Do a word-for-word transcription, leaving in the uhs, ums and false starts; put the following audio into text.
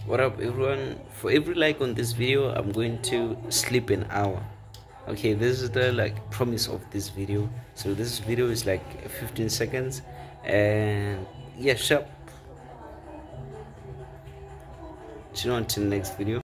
What up, everyone? For every like on this video, I'm going to sleep an hour. Okay, this is the like promise of this video. So this video is like fifteen seconds, and yeah, sharp. See you until next video.